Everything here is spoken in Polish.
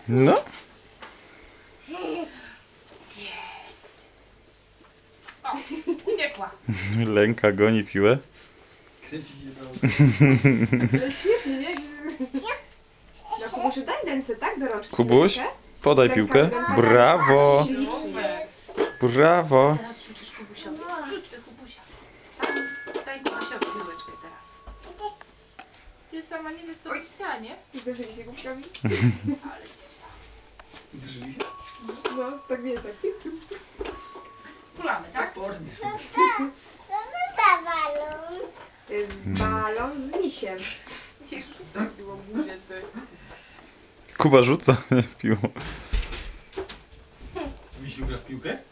No. Jest. O, uciekła. Lenka goni piłę. Kręcić nie dało. Ale śmiesznie, nie? No Kubusiu, daj ręce, tak? Do rączki. Kubuś, podaj piłkę. Brawo. Ślicznie. Brawo. Teraz rzucisz Kubusiowi. Rzuć do Kubusia. Daj Kubusiowi piłeczkę teraz. Ty sama nie wiesz co w ścianie. Zdarzyli się Kubusiowi? Ale ciesza. Drżyli się? No, tak wie, tak. Kulamy, tak? Porni Co to za balon? To jest balon z misiem. Nie rzucaj w tym obudzie, ty. Kuba rzuca piłą. Misiu gra w piłkę?